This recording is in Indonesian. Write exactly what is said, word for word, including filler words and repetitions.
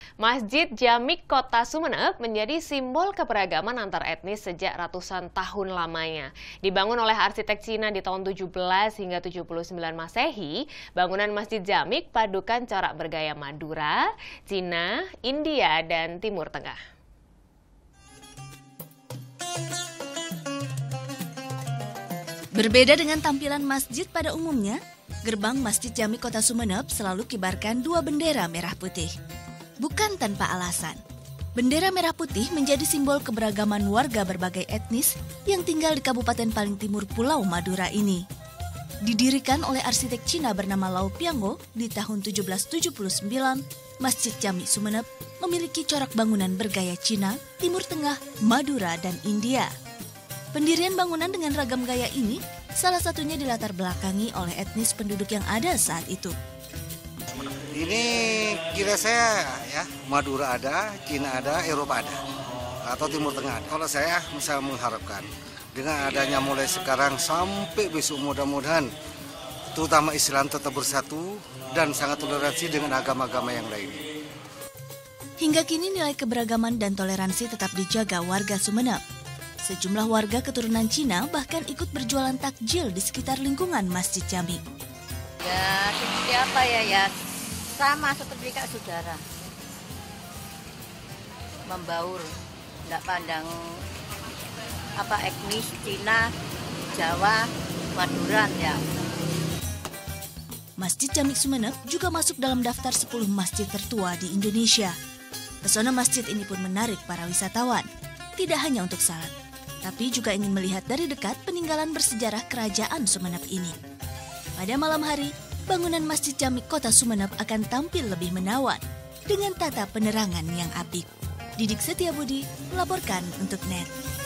Masjid Jamik Kota Sumeneb menjadi simbol keberagaman antar etnis sejak ratusan tahun lamanya. Dibangun oleh arsitek Cina di tahun tujuh belas hingga tujuh puluh sembilan Masehi, bangunan Masjid Jamik padukan corak bergaya Madura, Cina, India, dan Timur Tengah. Berbeda dengan tampilan masjid pada umumnya, gerbang Masjid Jamik Kota Sumeneb selalu kibarkan dua bendera merah putih. Bukan tanpa alasan, bendera merah putih menjadi simbol keberagaman warga berbagai etnis yang tinggal di kabupaten paling timur Pulau Madura ini. Didirikan oleh arsitek Cina bernama Lau Piango di tahun tujuh belas tujuh puluh sembilan, Masjid Jamik Sumeneb memiliki corak bangunan bergaya Cina, Timur Tengah, Madura, dan India. Pendirian bangunan dengan ragam gaya ini salah satunya dilatar belakangi oleh etnis penduduk yang ada saat itu. Ini kira saya ya, Madura ada, Cina ada, Eropa ada, atau Timur Tengah. Kalau saya bisa mengharapkan dengan adanya mulai sekarang sampai besok mudah-mudahan terutama Islam tetap bersatu dan sangat toleransi dengan agama-agama yang lain. Hingga kini nilai keberagaman dan toleransi tetap dijaga warga Sumeneb. Sejumlah warga keturunan Cina bahkan ikut berjualan takjil di sekitar lingkungan Masjid Jamik. Ya, seperti apa ya, ya sama seperti kak saudara. Membaur, tidak pandang apa etnis Cina, Jawa, Madura ya. Masjid Jamik Sumeneb juga masuk dalam daftar sepuluh masjid tertua di Indonesia. Pesona masjid ini pun menarik para wisatawan, tidak hanya untuk salat, tapi juga ingin melihat dari dekat peninggalan bersejarah kerajaan Sumeneb ini. Pada malam hari, bangunan Masjid Jamik Kota Sumeneb akan tampil lebih menawan dengan tata penerangan yang apik. Didik Setiabudi melaporkan untuk N E T.